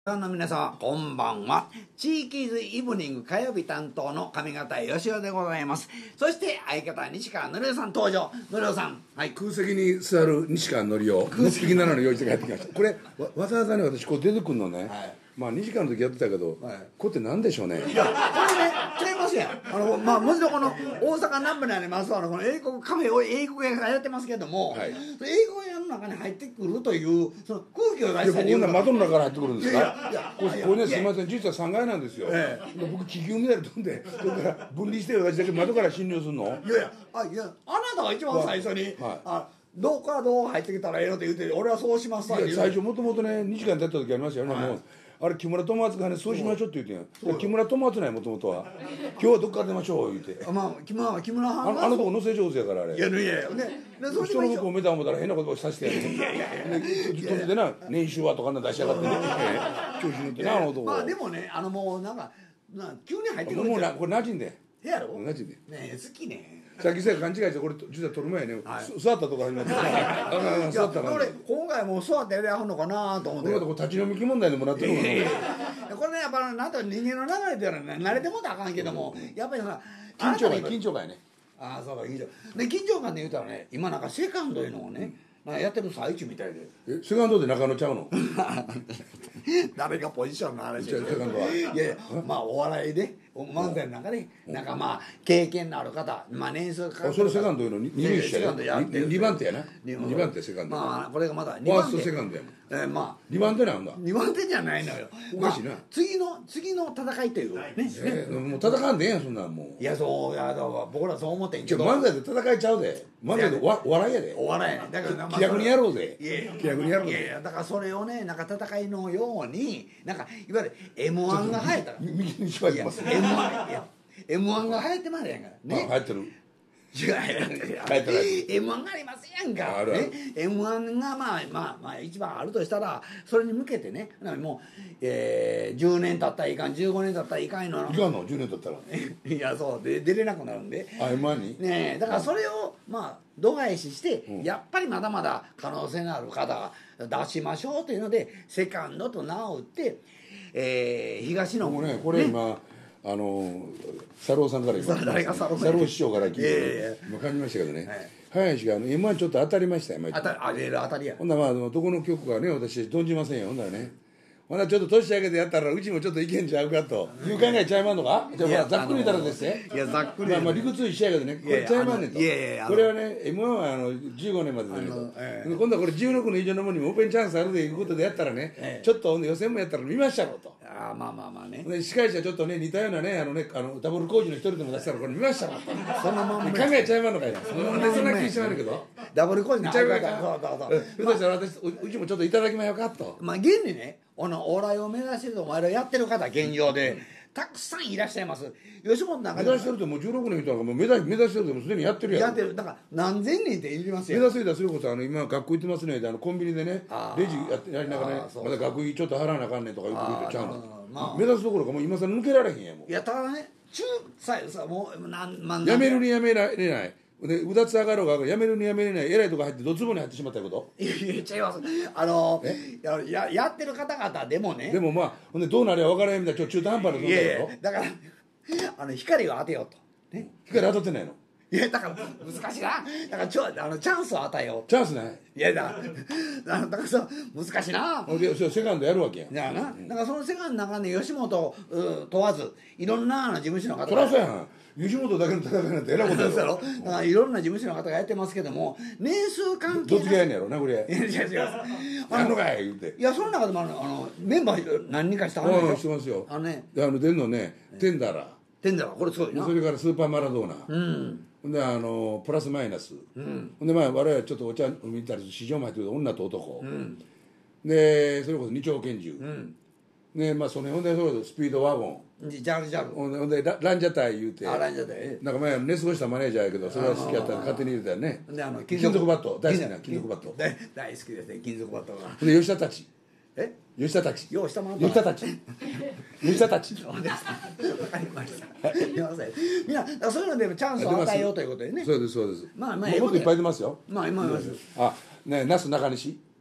ファンの皆様こんばんは。地域ズイブニング火曜日担当の上方義雄でございます。そして相方西川のりおさん登場。のりおさん、 はい、空席に座る西川のりお、空席なのに用意して帰ってきました。これわざわざね、私こう出てくるのね、はい、まあ2時間の時やってたけど、はい、これって何でしょうね。 いや、これね違いますやん。もちろんこの大阪南部にありますこの英国カフェを英国屋がやってますけども、はい、英語屋の中に入ってくるというその空気を出したり、 こんな窓の中から入ってくるんですか。これね、すみません、実は3階なんですよ。僕気球みたいに飛んで、それから分離して私だけ窓から侵入するの。 いやあなたが一番最初に、どうからどう入ってきたらええのって言って俺はそうしますわ。 最初もともとね2時間経った時ありましたよね。もうあれ木村友厚がねそうしましょうって言ってんや。木村友厚ないもともとは今日はどっから出ましょう言うて。 木村はんあのとこ乗せ上手やからあれ。 いや人の服を見た思ったら変なことをさせてやる。飛んでな年収はとか出しやがってね。調子乗ってなあの男。 まあでもねもうなんか急に入ってくるんじゃん。 これ馴染んで。 やろ。 馴染んで。 ね好きね。 さっきさ勘違いしてこれ実は撮る前ね、座ったとこ始まって座ったから俺今回もう座ってやりはんのかなと思って。 立ち飲み問題でもらってるのかな。これねやっぱなんと人間の流れでは慣れてもらあかんけども、やっぱりさ緊張感やね。 ああそうか緊張感で言うたらね今なんかセカンドいうのをねやってる最中みたいで。 セカンドで中野ちゃうの。 誰がポジションの話。 セカンドは。 いやまあお笑いで漫才の中でなんかまあ経験のある方年数かかる。 それセカンドいうの二塁手や。2番手やな。2番手セカンド。 まあこれがまだ 2番手。ファーストセカンドやもん。 まあ 2番手なんだ。 2番手じゃないのよ。 おかしいな。 次の戦いというね。 もう戦わんでええやんそんなんもう。 いやそうや僕らそう思ってんけど。 漫才で戦いちゃうで。漫才でお笑いやで。 お笑いやね。だから気楽にやろうぜ。 気楽にやろうぜ。いやだからそれをねなんか戦いのようになんかいわゆる M1 が流行ったら。 右にしばいてます。 M1 が流行ってまでやんからね。 流行ってる。 M1 がありますやんか。M1 がまあ一番あるとしたらそれに向けてねもう10年経ったらいかん15年経ったらいかんの。 いかんの10年経ったら。 いやそうで出れなくなるんで。 M1 に。 ねだからそれを度外視してやっぱりまだまだ可能性のある方出しましょうというのでセカンドと名を打って東野もねこれ今。佐郎さんから今佐郎師匠から聞いて感じましたけどね、林がM1ちょっと当たりましたよ。 当たりや。 ほんならどこの局かね私存じませんよ。ほんならねほんならちょっと年上げてやったらうちもちょっといけんちゃうかという考えちゃいまんのか。じゃあざっくり言ったらですね。 いやざっくりまあ理屈一緒やけどねこれちゃいまんねんと。これはね M1 は15年まで出ると今度はこれ16の以上のものにもオープンチャンスあるということでやったらねちょっと予選もやったら見ましたろと。 まあね。 司会者ちょっとね似たようなねダブル工事の一人でも出したらこれ見ましたろと。そんなもん考えちゃいまんのかいな。そんな気しちゃうけどダブル工事の相方。 そうしたらうちもちょっといただきまよかと。 現にねお笑いを目指してるお前らやってる方現状でたくさんいらっしゃいます。吉本なんか目指してるともう16年人がもう目指してるともうすでにやってるやん。 やってるだから何千人っていりますよ。 目指せだそれこそ今学校行ってますねコンビニでねレジやりながらねまだ学費ちょっと払わなあかんねんとか言ってちゃうの。目指すところかもう今さ抜けられへんやもん。 いやただねさもうやめるにやめられない。でうだつ上がろうがやめるにやめれない偉いとこ入ってドツボに入ってしまったこと。 いや違いますやってる方々でもね。 でもほんでどうなりゃ分からへんみたいな中途半端な存在だろ。 だから光を当てようとね。 光当たってないの。 いやだから難しいな。だからチャンスを与えよう。 チャンスない。 いやだからそう難しいな。 セカンドやるわけや。 だからそのセカンドの中で吉本問わずいろんな事務所の方が。 そりゃそうやん。吉本だけの戦いなんてえらいことやろ。 だからいろんな事務所の方がやってますけども年数関係どっちがやんねやろなこれ。 いや違うやんのかい言うて。 いやその中でもメンバー何人かしてはるんですよ。 してますよ。 出んのねテンダラこれすごいな。 それからスーパーマラドーナ。ほんでプラスマイナス。ほんで我々ちょっとお茶見たり市場も入ってる女と男。でそれこそ二丁拳銃。ねそのほんでそれこそスピードワゴン。 ジャルほんでランジャタイ言うて。 ランジャタイ。 なんか前寝過ごしたマネージャーやけどそれは好きやったら勝手に入れたよね。金属バット大好きな金属バット。 大好きですね金属バットが。 で吉田たち。 吉田たち。吉田たち。吉田たち。 そうです。わかりました。すみません。みんなそういうのでチャンスを与えようということでね。 そうですそうです。 もっといっぱい出ますよ。 今います。 ね那須中西。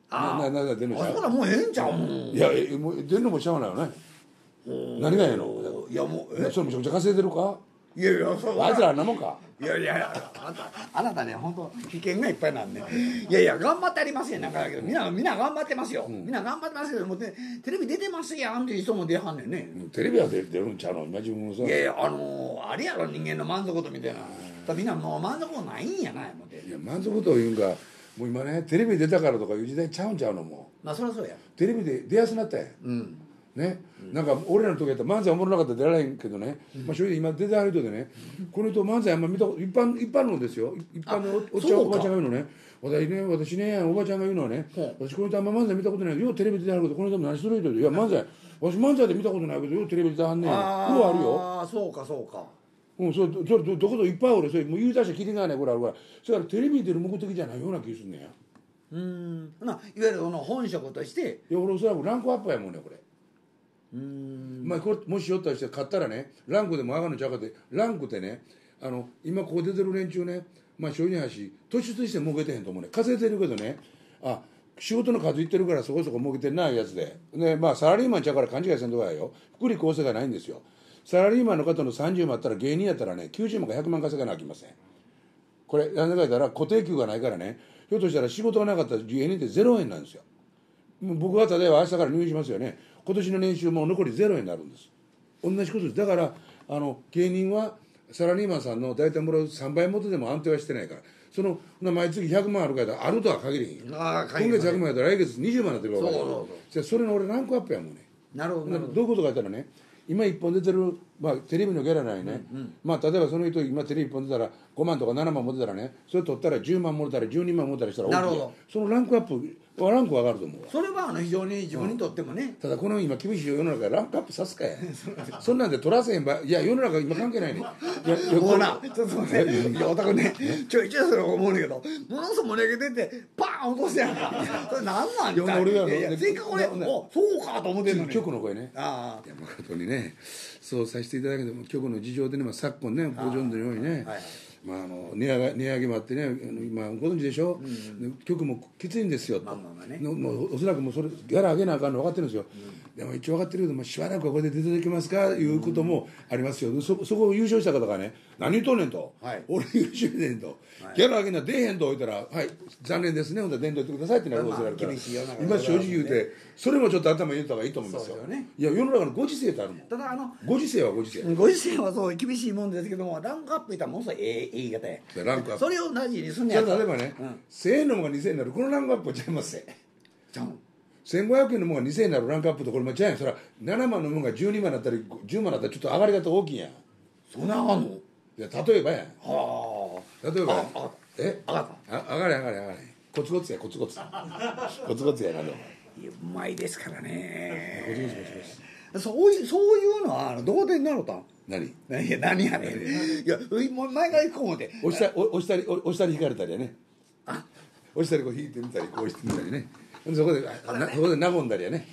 出んのちゃう。 あそこらもうええんちゃうもん。 いやもう出んのもしゃあないよね。何がええの。 いやもうそれめちゃくちゃ稼いでるか。 いやいやそうあいつらあんなもんか。 いやいやあなたね本当危険がいっぱいなんで、いやいや頑張ってありますよなんかだけどみんな頑張ってますよ、みんな頑張ってますけどもテレビ出てますやんっていう人も出はんねんね。 テレビは出るんちゃうの今自分もさ。 いやいやあれやろ人間の満足度みたいな。みんなもう満足度ないんやないもんで。 いや満足度いうんかもう今ねテレビ出たからとかいう時代ちゃうんちゃうのも。 まあそりゃそうや。 テレビで出やすなったやん。ね、なんか俺らの時やったら漫才おもろなかったら出られへんけどね、まあ正直今出てはる人でね、この人漫才あんま見たこと一般のですよ、一般のおっちゃんおばちゃんが言うのね、私ねおばちゃんが言うのはね、私この人あんま漫才見たことないけどようテレビ出てはるけどこの人も何する人で、いや私漫才で見たことないけどようテレビ出てはんねん、ようあるよ。 ああそうかそうか。 それどこといっぱい俺それもう言い出してきりがないこれあるからそれからテレビに出る目的じゃないような気がすんねんや。 いわゆるその本職として。 いや俺おそらくランクアップやもんねこれ。まあこれもしよったりして買ったらねランクでも上がるのちゃうかってランクってね今ここ出てる連中ねまあ正直な話突出して儲けてへんと思うね稼いでるけどね仕事の数いってるからそこそこ儲けてないやつでまあサラリーマンちゃうから勘違いせんとこやよ福利厚生がないんですよ。サラリーマンの方の30万あったら芸人やったらね90万か100万稼がなきません。これ何でか言ったら固定給がないからねひょっとしたら仕事がなかったら芸人って0円なんですよ。僕は例えば明日から入院しますよね今年の年収も残り0円になるんです。同じことです。だから芸人はサラリーマンさんの大体もらう3倍元でも安定はしてないからその毎月100万あるからあるとは限りへん。今月100万やったら来月20万になってるからそれの俺ランクアップやもんね。 なるほどどういうことか言ったらね今1本出てる、テレビのギャラないね、例えばその人今テレビ1本出たら5万とか7万持ってたらねそれ取ったら10万持ったら12万持ったりしたらなるほどそのランクアップランク上がると思うわ。 それは非常に自分にとってもね、 ただこの今厳しい世の中でランクアップさすかやそんなんで取らせへんばいや世の中今関係ないね。 もうなちょっとねいやおたくねちょいそれ思うねんけどものすごく盛り上げてってパーン落としてやんかそれなんなんじゃいやせっかく俺そうかと思ってんのに局の声ね誠にねそうさせていただけても局の事情でね、昨今ねご存知のようにね値上げもあってね今ご存知でしょ、局もきついんですよと、おそらくもうそれギャラ上げなあかんの分かってるんですよ、でも一応分かってるけど、しばらくはここで出ていただけますかいうこともありますよ。そこを優勝した方がね何言うとんねんと、俺優秀ねんと、ギャラ上げな出へんと言ったらはい残念ですねほんと伝統言ってくださいってなることがあるから今正直言うてそれもちょっと頭に入れた方がいいと思いますよ。いや世の中のご時世ってあるもん。ただご時世はご時そう厳しいもんですけどもランクアップいったらものすごい言い方やランクアップそれを同じにすんねやったら例えばね、1000円のものが2000円になるこのランクアップはちゃいますね。1500円のものが2000円になるランクアップとこれも違うやん。それは7万のものが12万になったり10万になったらちょっと上がり方大きいやん。 そんなあんの。いや例えばやん。例えば上がれコツコツやコツコツやなと。 うまいですからね。 コツそういうのはどこでなのたん。 何やねん。いや前から行こう思って押したり引かれたりやね。押したりこう引いてみたりこうしてみたりね。そこで和んだりやね。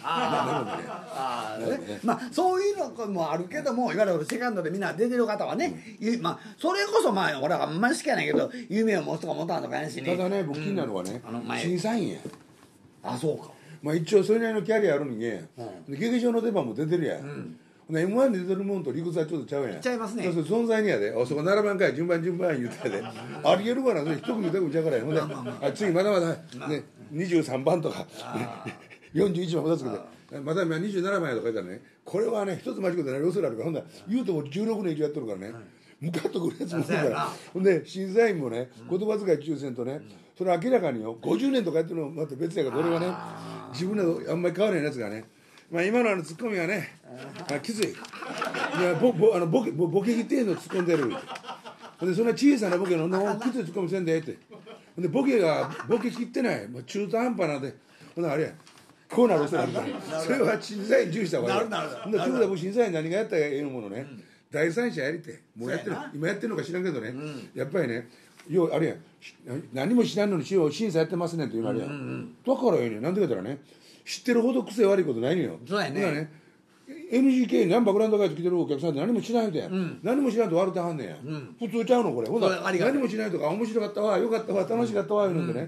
そういうのもあるけどもいわゆるセカンドでみんな出てる方はね、それこそ俺はあんまり好きやないけど夢を持つとか持たんとかやしね。 ただね僕気になるのはね審査員や。 そうか。 一応それなりのキャリアある人間劇場の出番も出てるやん。M1 で出てるもんと理屈はちょっとちゃうやん。 ちゃいますね。 そう存在にやでそこ並ばんかい順番言うてやでありえるから一組二組ちゃうからや。ほんで次まだ23番とか41番2つけてまだ27番やとか言ったらねこれはね一つ間違ってなる恐れあるからほんなら言うても16年以上やってるからねムカッとくるやつもいるからほんで審査員もね言葉遣い抽選とねそれ明らかによ50年とかやってるのまた別やから俺はね自分らあんまり変わらないやつがね今のツッコミはねきついボケ切ってんの突っ込んでるでそんな小さなボケのきついツッコミせんでってでボケ切ってない中途半端なんでほんならあれやこうなる恐れあるからそれは審査員重視した方がいい。ほんでそれで僕審査員何がやったらええのものね第三者やりてもうやってる今やってるのか知らんけどねやっぱりねあれや何も知らんのに審査やってますねんっていうのあれやだからええねん。なんでか言ったらね知ってるほど癖悪いことないのよ。 そうやね。 NGK にナンバーグランドガイド来てるお客さんって何も知らん人やん、何も知らんと笑ってはんねんや、普通ちゃうのこれ。ほんなら何もしないとか面白かったわよかったわ楽しかったわいうのでね、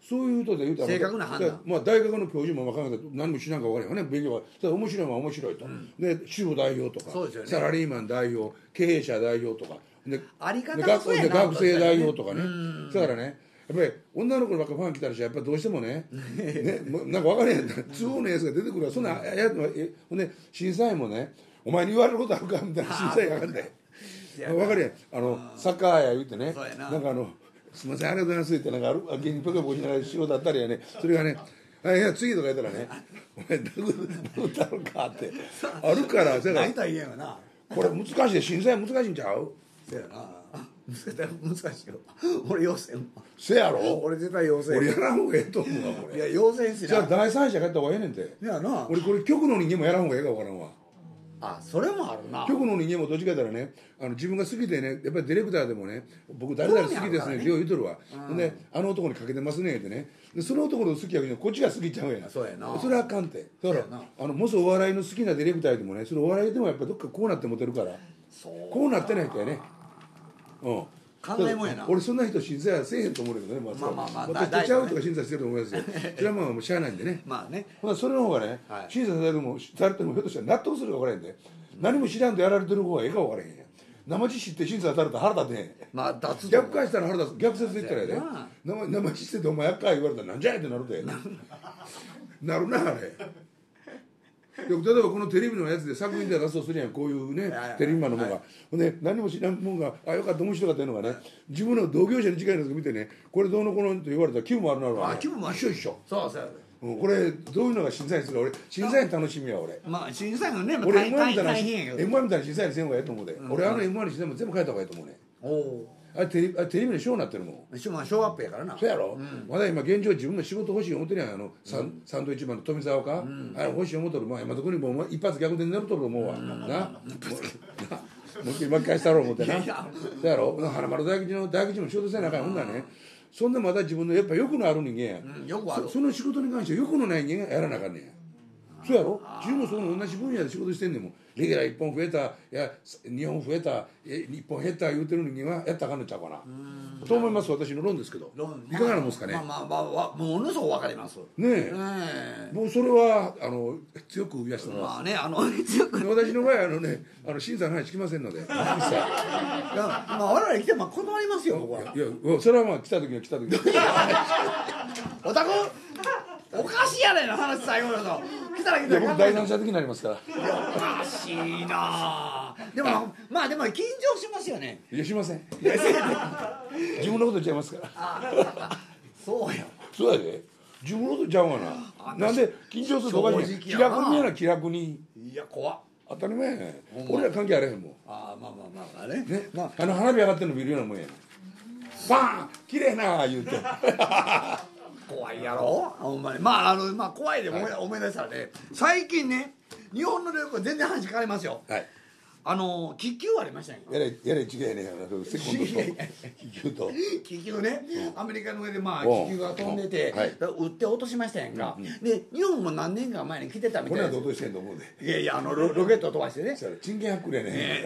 そういう人で言うたら正確な判断、 まあ、大学の教授も分からないけど何もしなんか分からへんよね勉強がただ面白いもんは面白いと、で主婦代表とか、 そうですよね、 サラリーマン代表経営者代表とかであり方がそうやな学生代表とかね、だからねやっぱり女の子ばっかファン来たらしやっぱりどうしてもねなんか分からへん都合のやつが出てくるからそんなほんで審査員もねお前に言われることあるかみたいな審査員があるんで分かるやんサッカーや言うてねなんかすみませんありがとうございますってなんか芸人ポケポケしながら仕事あったりやねそれがねいや次とか言ったらねお前殴ったのかってあるからそやからこれ難しいで審査員難しいんちゃうせやな難しいよ俺要請せやろ俺絶対要請俺やらんほうがええと思うわこれいや要請しなじゃあ第三者がやった方がええねんていやな俺これ局の人間もやらんほうがええか分からんわあそれもあるな局の人間もどっちかやったらね自分が好きでねやっぱりディレクターでもね僕誰々好きですねってよう言うとるわ、であの男にかけてますねってねでその男の好きやけどこっちが好きちゃうやんそうやなそれはあかんってだからもしお笑いの好きなディレクターでもねそれお笑いでもやっぱどっかこうなってモテるからこうなってないとやね考えもんやな俺そんな人審査せえへんと思うけどねまあとちゃうとか審査してると思いますよそれはもうしゃあないんでねまあねほなそれの方がね審査されてもひょっとしたら納得するか分からへんで何も知らんとやられてる方がええか分からへんや生知って審査されたら腹立てへんまあ立つ逆返したら腹立つ逆説で言ったらやで生知っててお前厄介言われたらなんじゃいってなるでなるなあれ例えばこのテレビのやつで作品で出そうするやんこういうねテレビマンのもんが、ほんで何も知らんもんがよかった面白かったいうのがね自分の同業者に近いのを見てねこれどうのこのと言われたら気分もあるなるわ、ね、 気分もある一緒そうそうこれどういうのが審査員するか俺審査員楽しみや俺まあ審査員はね俺 M1 みたいな大変やけど M1 みたいな審査員せん方がええと思うで、俺M1 の審査員も全部変えた方がええと思うねおおあれテレビのショーになってるもんショーアップやからなそうやろ、まだ今現状自分の仕事欲しい思ってるやんサンドイッチマンの富澤か、あれ欲しい思っとるまあ山田君にも一発逆転になるとると思うわ、なもう一回巻き返したろう思ってなそうやろ花丸大吉も仕事せなあかんほんならねそんなまだ自分のやっぱ欲のある人間や、 よくあるその仕事に関して欲のない人間がやらなあかんねんやそうやろ自分もその同じ分野で仕事してんねんもんレギュラー1本増えたいや2本増えた1本減った言うてる人間はやったらあかんのちゃうかなと思います私の論ですけどいかがなもんですかねまあものすごく分かりますねえもうそれは強く増やしてますまあね強く私の場合審査の話来ませんので一切まあ我々来ても断りますよ僕はいやそれはまあ来た時は来た時おたくおかしいやねんな話最後だと来たら来たら僕第三者的になりますからおかしいなでもまあでも緊張しますよねいやしません自分のことちゃいますからそうやそうやで自分のことちゃうがななんで緊張するとおかしい気楽にやな気楽にいや怖っ当たり前やね俺ら関係あれへんもんまあね花火上がってんの見るようなもんやバーン綺麗な言うて怖いやろほんまにまあ怖いで思い出したらね最近ね日本の旅行全然話変わりますよ気球ありましたよやれ違うねセコンドと気球と気球ねアメリカの上で気球が飛んでて撃って落としましたやんかで日本も何年か前に来てたみたいなこれは落としてんと思うでいやロケット飛ばしてね人権発掘やね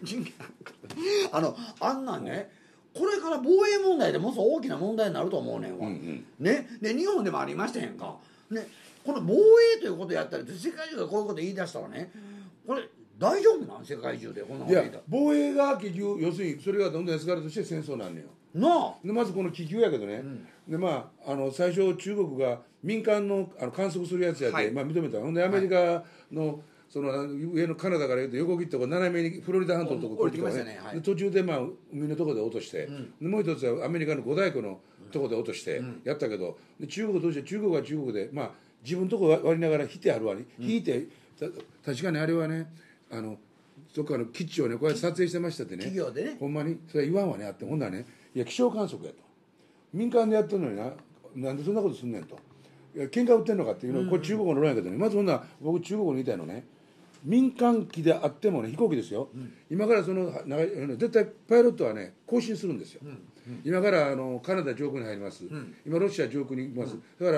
あんなんねこれから防衛問題でもっと大きな問題になると思うねんわ、ねで日本でもありましたやんか、ね、この防衛ということやったり世界中がこういうこと言い出したらねこれ大丈夫なん世界中でこんなこと言いたら防衛が結局要するにそれがどんどんエスカレートして戦争なんねよでまずこの気球やけどね、で最初中国が民間の観測するやつやって、認めたほんでアメリカの、その上のカナダから言うと横切って斜めにフロリダ半島のとこ降りてきましたね、 で途中で海のとこで落として、でもう一つはアメリカの五大湖のとこで落としてやったけど、で中国として中国は中国で自分のとこ割りながら引いてあるわね、引いて確かにあれはねそっか基地をねこうやって撮影してましたってね企業でねほんまにそれは言わんわねあってほんならねいや気象観測やと民間でやってるのになんでそんなことすんねんといや喧嘩売ってんのかっていうのこれ中国の論やけどねまずほんなら僕中国に言いたいのね民間機であってもね飛行機ですよ、今から絶対パイロットはね更新するんですよ、今からカナダ上空に入ります、今ロシア上空に行きます、だから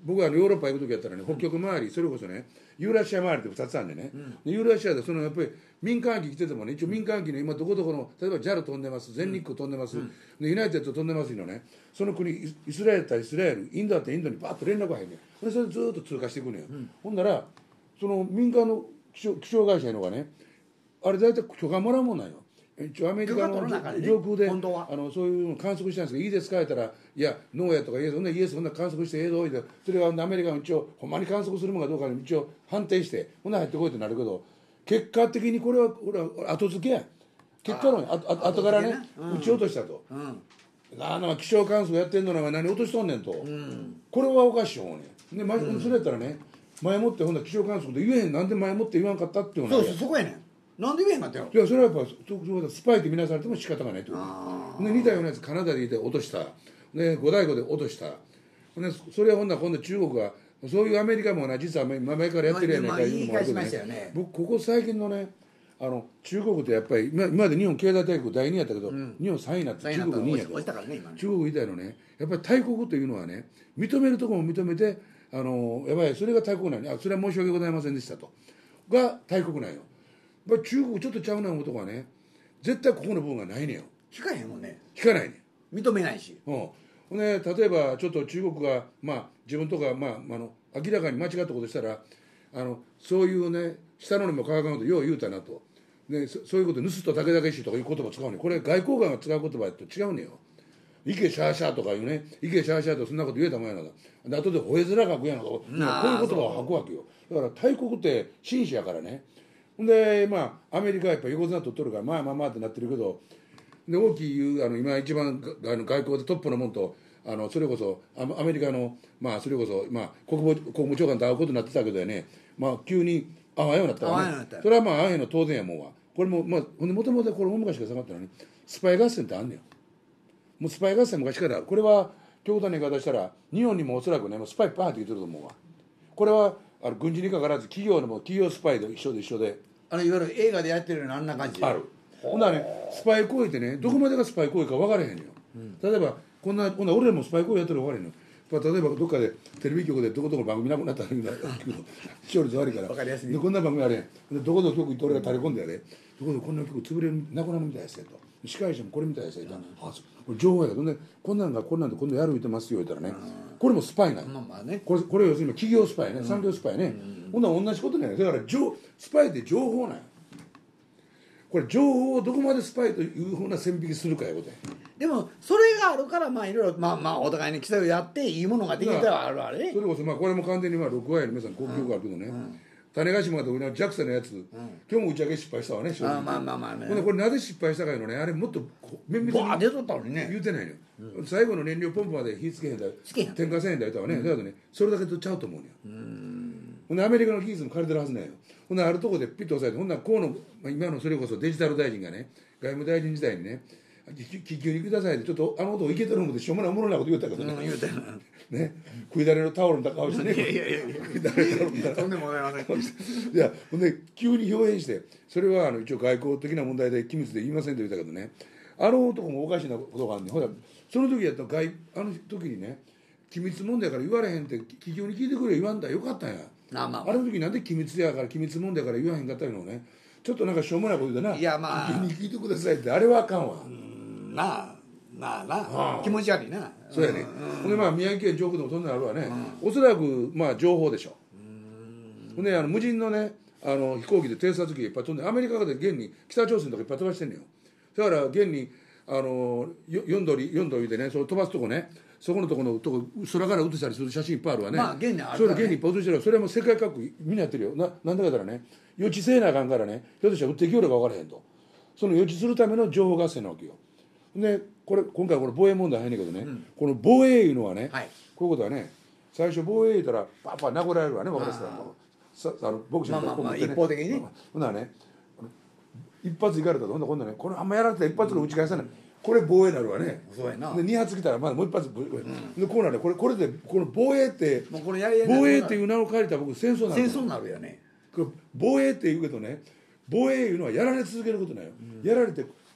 僕はヨーロッパ行く時やったらね、北極周り、それこそねユーラシア周りって2つあるんでね、でユーラシアでやっぱり民間機来ててもね、一応民間機の今どこどこの例えば JAL 飛んでます、全日空飛んでます、でユナイテッド飛んでますのね、その国イスラエルだったらイスラエル、インドだったらインドにバーッと連絡が入るね、でそれでずっと通過していくのよ、ほんならその民間の気象会社のがね、あれ大体許可もらうもんなんよ。一応アメリカの上空でそういうの観測したんですけど、いいですかって言ったら、いやノーやとかイエス、ほんならイエス、ほんなら観測して映像を置いて、それがアメリカの一応ほんまに観測するものかどうかに一応判定して、ほんなら入ってこいってなるけど、結果的にこれは後付けやん、結果の後からね、撃ち落としたと、気象観測やってんのなら何落としとんねんと、これはおかしいよね。でそれやったらね、前もってほんなら気象観測で言えへん、なんで前もって言わんかったっていうのは、 そうそこやねん、なんで言えへんかったよ。 いやそれはやっぱスパイって見なされても仕方がないってことで、似たようなやつカナダでいて落とした、ね、五大湖で落とした、ね、それは今度中国がそういうアメリカもな、実は前からやってるやないかいうのもあるけどね、僕ここ最近のね中国ってやっぱり今まで日本経済大国第2位やったけど、日本3位になって中国2位やけど、中国みたいのね、やっぱり大国というのはね、認めるところも認めて、やばいそれが大国なんや、それは申し訳ございませんでしたとが大国なんよ。中国ちょっとちゃうな思うとこはね、絶対ここの部分がないねよ。 引かへんもんね。 引かないね、 認めないし。 例えばちょっと中国が自分とか明らかに間違ったことしたら、そういうね、下のにも乾かんことよう言うたなと、でそういうこと盗っ人だけだけしいとかいう言葉使うね。これ外交官が使う言葉と違うねよ。池シャーシャーとかいうね、池シャーシャーとそんなこと言えたもんやなか、で後で吠え面書くやなか、こういう言葉を吐くわけよ。だから大国って紳士やからね。ほんでアメリカはやっぱ横綱取っとるからってなってるけど、で大きい言う今一番外交でトップのもんとそれこそアメリカのそれこそ国務長官と会うことになってたけどね、急に会わんようになったらね、それは会わへんの当然やもんは。これももともとこれ大昔から下がったのにスパイ合戦ってあんねん。もうスパイ合戦昔からある。これは極端な言い方したら日本にもおそらくね、スパイパーって言ってると思うわ。これは軍事にかからず企業スパイと一緒でいわゆる映画でやってるようなあんな感じである。ほんならね、スパイ行為ってね、どこまでがスパイ行為か分からへんのよ、例えばこんな俺らもスパイ行為やってるの分からへんのよ。例えばどっかでテレビ局でどこどこの番組なくなったら視聴率悪いから分かりやすいで、こんな番組あれでどこどこ局行って俺が垂れ込んでやで、どこどここんな局潰れるなくなるみたいですよと、司会者もこれみたいですよと、これ情報やから、こんなんで今度やる言ってますよ言ったらね、これもスパイなんよ、これ要するに企業スパイね、産業スパイね、ほんなら同じことなんよ。だからスパイって情報なんよ。これ情報をどこまでスパイというふうな線引きするかいうことや。 でもそれがあるからいろいろお互いに競いをやっていいものができてはあるわね。 それこそこれも完全に6割の皆さん国境があるけどね、種子島とか JAXA のやつ、今日も打ち上げ失敗したわね、正直。これなぜ失敗したかいうのね、あれもっと綿密に出とったのにね、 言うてないのよ、最後の燃料ポンプまで火つけへんだよ、点火せへんだよとはね、だけどね、それだけとちゃうと思うのよ。ほんでアメリカの技術も借りてるはずなんよ。ほんであるとこでピッと押さえて、ほんなら河野、今のそれこそデジタル大臣がね、外務大臣時代にね、気球にくださいって、ちょっと男いけてるのでしょうもないおもろなこと言ったけどね、ね、食いだれのタオルの顔してね、食いだれのタオルみたいな、とんでもございません。いや、ほんで急に表現して、それは一応外交的な問題で機密で言いませんと言ったけどね、男もおかしなことがあるねん。ほらその時やったら時にね、機密問題から言われへんって気球に聞いてくれ言わんだらよかったんや。あの時なんで機密問題から言わへんかったのね、ちょっとなんかしょうもないことでな、気球に聞いてくださいって、あれはあかんわ。気持ち悪いな。 そうやね。ほんで宮城県上空でもそんなのあるわね。おそらく情報でしょ。ほんで無人のね飛行機で偵察機がいっぱい飛んで、アメリカで現に北朝鮮とかいっぱい飛ばしてんのよ。だから現に4ドルでね、それ飛ばすとこね、そこのとこ空から写したりする写真いっぱいあるわね。それ現にいっぱい写してる。それも世界各国みんなやってるよ。なんでかったらね、予知せなあかんからね、ひょっとしたら撃ってきよるか分からへんと、その予知するための情報合戦なわけよ。で今回これ防衛問題入んねんけどね、この防衛いうのはね、こういうことはね、最初防衛言うたらパッパ殴られるわね、分かりますか、ボクシングとか一方的にね、 ほんならね、一発いかれたと、今度ね、これあんまやられたら一発の打ち返さない、これ防衛になるわね。 そうやな。 で2発来たらまだもう一発、でこうなる。これでこの防衛って防衛っていう名を借りたら僕戦争になるよね。 防衛って言うけどね、防衛いうのはやられ続けることなんよ。やられて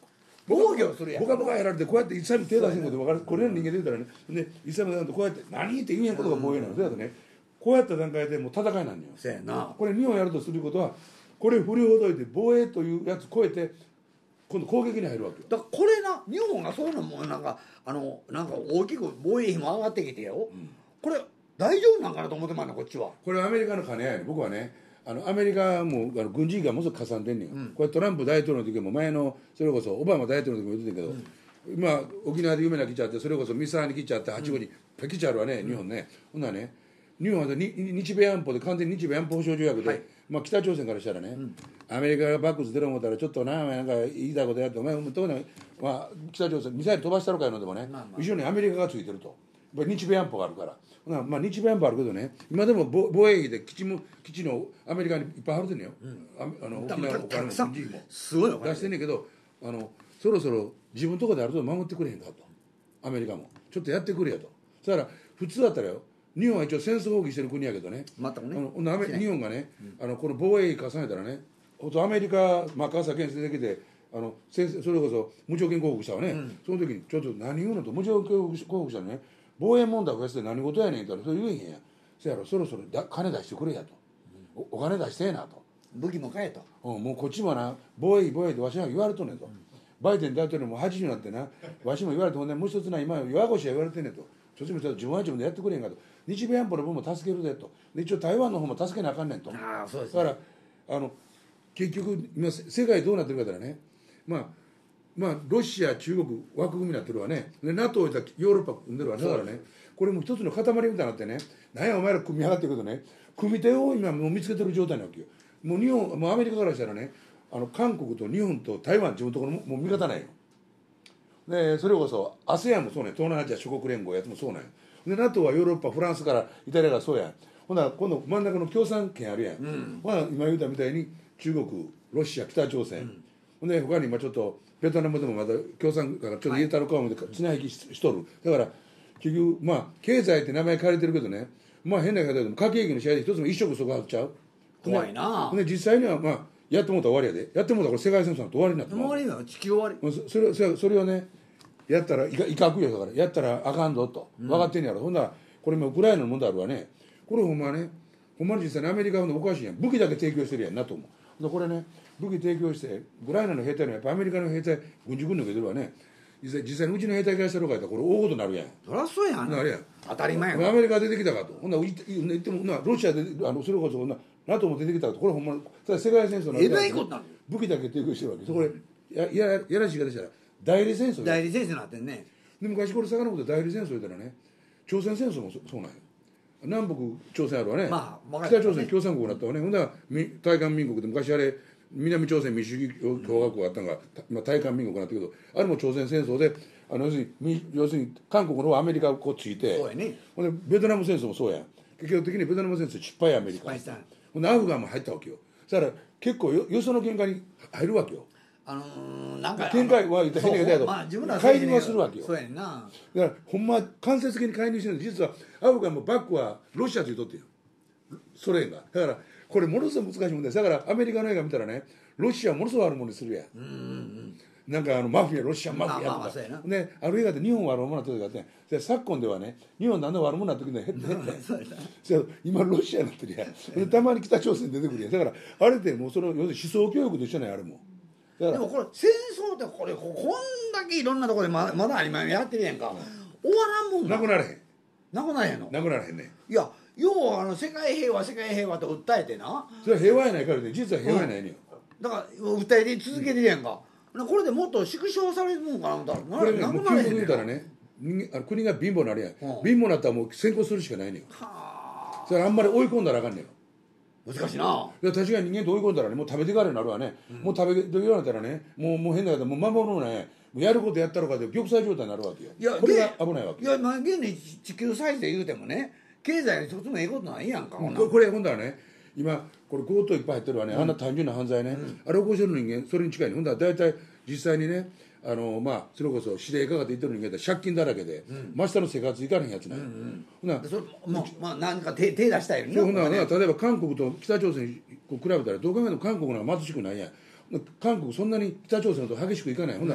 防御するやん。 ボカボカやられてこうやって一切も手出せんこと分かる。これの人間で言うたらね、で一切も出さんとこうやって何って言うやんことが防衛なの。そうやとね、こうやった段階でもう戦いなんよ。 そうやな。 これ日本やるとすることは、これ振りほどいて防衛というやつ超えて今度攻撃に入るわけよ。 だからこれな、日本がそういうのもなんか大きく防衛費も上がってきてよ、これ大丈夫なんかなと思ってまんねんこっちは。 これはアメリカの金やね。僕はね、アメリカも軍事費がものすごくかさんでんねん、これトランプ大統領の時も前のそれこそオバマ大統領の時も言ってたけど、今沖縄で有名な来ちゃって、それこそ三沢に来ちゃって八五に来ちゃうわね、日本ね。ほんならね、日本は日米安保で完全に日米安保保障条約で、まあ、北朝鮮からしたらね、アメリカがバックス出る思ったらちょっとなんか言いたいことやって、お前どうね、まあ、北朝鮮ミサイル飛ばしたろかいうのでもね、後ろにアメリカがついてると。やっぱり日米安保があるから、まあ、日米安保あるけどね、今でも防衛費で基地のアメリカにいっぱい払ってんのよ、沖縄のお金も軍事費もすごい出してんねんけど、そろそろ自分のところである程度守ってくれへんかと、アメリカもちょっとやってくれやと。そしたら普通だったらよ、日本は一応戦争放棄してる国やけどね、 全くね、 日本がね、この防衛費重ねたらね、アメリカマッカーサー検出できてそれこそ無条件降伏したわね、その時にちょっと何言うのと、無条件降伏したのね、防衛問題増やして何事やねんって言ったら、それ言えへんや。そやろ、そろそろ金出してくれやと、お金出してえなと、 武器も買えと、 もうこっちもな、防衛費ってわしが言われとんねんと、バイデン大統領も80になってな、わしも言われて、ほんでもう一つな、今弱腰は言われてんねんと、そっちもちょっと自分は自分でやってくれへんかと、日米安保の分も助けるでと、で一応台湾の方も助けなあかんねんと。 ああそうですね。 だから結局今世界どうなってるかだらね、まあロシア中国枠組みになってるわね、で NATO をヨーロッパ組んでるわね。だからね、これも一つの塊みたいになってね、なんやお前ら組み上がってるけどね、組み手を今もう見つけてる状態なわけよ。もうアメリカからしたらね、韓国と日本と台湾自分のところもう味方ないよ。でそれこそ ASEAN もそうね、東南アジア諸国連合やつもそうなんよ。で NATO はヨーロッパフランスからイタリアがそうやん。ほな今度真ん中の共産圏あるやん、ほな今言うたみたいに中国ロシア北朝鮮、ほんで他に今ちょっとベトナムでもまだ共産がちょっと入れたろかを見て綱引きしとる。だから結局まあ経済って名前変えれてるけどね、まあ変な言い方でも核兵器の試合で一つも一触そこはっちゃう。 怖いな。 ほんで実際にはまあやってもうたら終わりやで、やってもうたらこれ世界戦争の終わりになって終わりだよ、地球終わり。 それをねやったら威嚇よ。だからやったらあかんぞと分かってんねやろ。ほんならこれもウクライナの問題あるわね、これほんまね、ほんまに実際にアメリカはおかしいやん、武器だけ提供してるやんなと思う。でこれね、武器提供してウクライナの兵隊のやっぱアメリカの兵隊軍事訓練受けてるわね、実際にうちの兵隊からしたろかやったらこれ大事になるやん。 そりゃそうやん、 なるやん、 当たり前やん。 アメリカ出てきたかと、ほんなら言ってもロシアでそれこそNATO も出てきたかと、これほんま世界戦争のえらいことなるよ。 武器だけ提供してるわけ。これやらしい方したら代理戦争代理戦争になってんね。 で昔これ遡って代理戦争言ったらね、朝鮮戦争もそうなんよ。南北朝鮮あるわね、北朝鮮共産国になったわね。ほんだら大韓民国で昔あれ南朝鮮民主主義共和国があったのが今大韓民国になったけど、あれも朝鮮戦争で要するに韓国の方はアメリカをこうついて、 そうやね、 ほんでベトナム戦争もそうやん。結局的にベトナム戦争失敗やアメリカ、ほんでアフガンも入ったわけよ。だから結構よその喧嘩に入るわけよ。 なんか見解は言ったら変だけど、介入はするわけよ。 そうやねんな。 だからほんま間接的に介入してるんで、実はアフガンもバックはロシアというとってよ、ソ連が。だからこれものすごい難しい問題だから、アメリカの映画見たらね、ロシアものすごい悪者にするやん、なんかマフィア、ロシアマフィアとか、である映画で日本悪者になった時があって、で昨今ではね、日本なんで悪者になってくるの減って今ロシアになってるやん。でたまに北朝鮮出てくるやん。だからあれってもうその要するに思想教育と一緒なんや、あれも。 でもこれ戦争ってこんだけいろんなところでまだありまやってるやんか、終わらんもんなくなれへん。 なくなれへんの。 なくなれへんね。 いや、要は世界平和世界平和と訴えてな、 それは平和やないかって、実は平和やないねん。 だから訴えて続けてるやんか、これでもっと縮小されるもんかな思ったら、 これね、もう究極言うたらね、国が貧乏になるやん、貧乏になったらもう先行するしかないねん。それあんまり追い込んだらあかんねん。 難しいな。 いや確かに人間と追い込んだらね、もう食べていかれるようになるわね、もう食べていかれたらね、もう変な方もう守るのね、もうやることやったろかで玉砕状態になるわけよ。 いやこれが危ないわけ。 いや、まあ現に地球サイズで言うてもね、経済に一つもええことないやんか。 これ今度はね、今これ強盗いっぱい入ってるわね、あんな単純な犯罪ね、あれ起こしてる人間それに近いね。ほんだら大体実際にね、まあそれこそ指令かかって言ってる人間って借金だらけで、真下の生活いかれへんやつなんや。ほなそれまあ何か手出したいよね。 ほんなら例えば韓国と北朝鮮比べたらどう考えても韓国の方が貧しくないやん。韓国そんなに北朝鮮と激しくいかない。ほんなら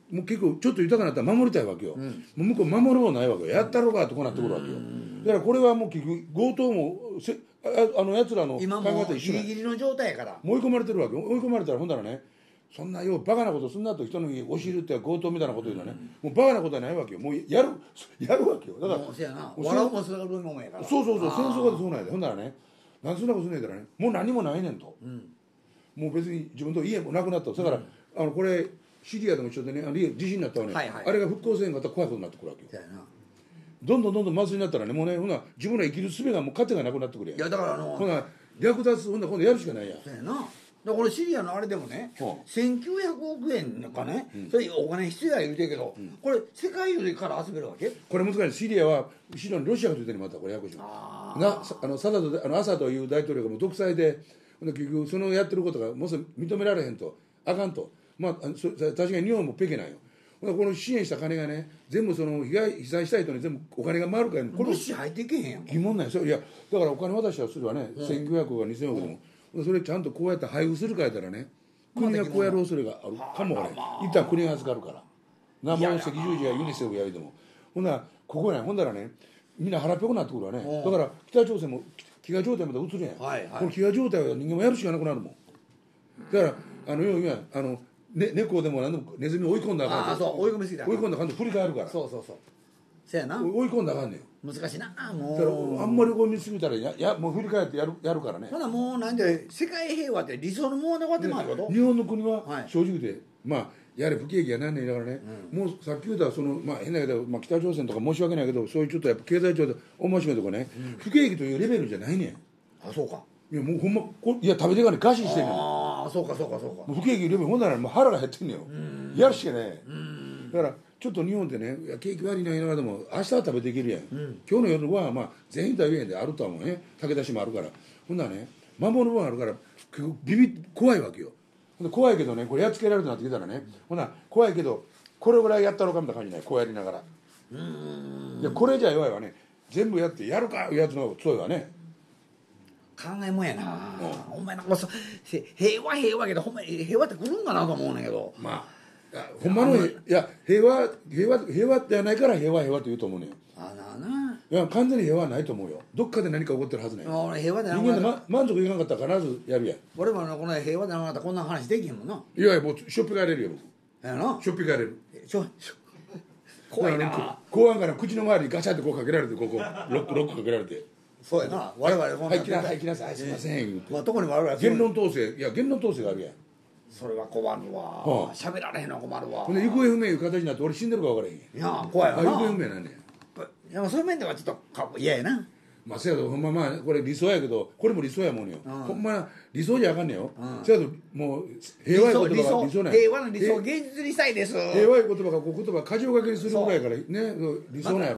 もう結構ちょっと豊かになったら守りたいわけよ、もう向こう守るもないわけよ、やったろうかとこうなってくるわけよ、だからこれはもう結局強盗もやつらの考え今もうギリギリの状態やから追い込まれてるわけ。追い込まれたらほんだらね、そんなようバカなことすんなと人の家押し入るって強盗みたいなこと言うのはね、もうバカなことはないわけよ、もうやるわけよ。だからもうせやな笑うもするもんやからそう戦争がそうなんやで。ほんならね、なんそんなことすんねえからね、もう何もないねんと、もう別に自分と家もなくなった。だから、これシリアでも一緒でね、地震になったわね、あれが復興せんかったら怖いことになってくるわけよ。 せやなどんどん麻酔になったらね、もうね、ほな自分の生きる術がもう糧がなくなってくるやん。 いやだからほな略奪、ほんな今度やるしかないやん。 そうやな。だからこれシリアのあれでもね、1900億円かね、それお金必要や言うてるけど、これ世界中から集めるわけ。これ難しい。シリアは後ろにロシアがついてる、またこれややこしいアサドいう大統領がもう独裁で、結局そのやってることがもし認められへんとあかんと、確かに日本もペケなんよ。この支援した金がね、全部その被災した人に全部お金が回るから、 これ入っていけへんやん。 疑問なんですよ。いやだからお金渡したらするわね、1900億か2000億でも、それちゃんとこうやって配布するかやったらね、国がこうやる恐れがあるかもね、一旦国が預かるからなんぼの赤十字やユニセフやりでも、ほんならここやね、ほんだらね、みんな腹ペコになってくるわね。だから北朝鮮も飢餓状態まで移るやん、この飢餓状態は人間もやるしかなくなるもん。だから要は猫でも何でもネズミ追い込んだらあかん、 追い込みすぎた、 追い込んだらあかんと振り返るから、 そうせやな、 追い込んだらあかんねん。 難しいなもう。 だからあんまり追い込みすぎたらもう振り返ってやるからね。 ほなもうなんで世界平和って理想のもので終わってまうこと。 日本の国は正直で、やれ不景気やなんねんだからね、もうさっき言った変だけど、北朝鮮とか申し訳ないけど、そういうちょっとやっぱ経済庁で面白いとこね、不景気というレベルじゃないねん。 そうか。 いやもうほんま食べていかない餓死してんねん。 そうか不景気レベルほんならもう腹が減ってんねんよ、やるしかねえ。だからちょっと日本ってね、景気悪いな言いながらでも明日は食べていけるやん、今日の夜は全員とは言えへんであるとは思うね、炊け出しもあるから、ほんならね守る分あるから怖いわけよ。怖いけどね、これやっつけられるとなってきたらね、ほな怖いけどこれぐらいやったろかみたいな感じない、こうやりながら。でこれじゃ弱いわね、全部やってやるかいうやつの方が強いわね。 考えもんやな、ほんまになんか平和けど、ほんまに平和って来るんかなと思うねんけど、 ほんまの平和ってないから平和って言うと思うねん。いや完全に平和はないと思うよ。どっかで何か起こってるはずねん。 平和でな人間で満足いかなかったら必ずやるやん。 俺もこの平和でなかったらこんな話できへんもんな。 いやもうしょっぴかれるよ僕。 やな。 しょっぴかれる。 怖いな。 公安から口の周りにガチャってこうかけられて、ここロックかけられて。 そうやな。我々こんな来なさいすいません言うて。 特に我々 言論統制があるやん。 それは困るわ。喋られへんのは困るわ。 ほんで行方不明いう形になって俺死んでるか分からへん。 いや怖いわな。 行方不明なんねん。 でもそういう面ではちょっと嫌やな。 せやけどほんまこれ理想やけど、これも理想やもんよ。ほんま理想じゃあかんねんよ。せやけどもう平和いう言葉が理想なんや。 平和の理想を現実にしたいです。 平和いう言葉が言葉過剰書きにするぐらいからね、理想なんや。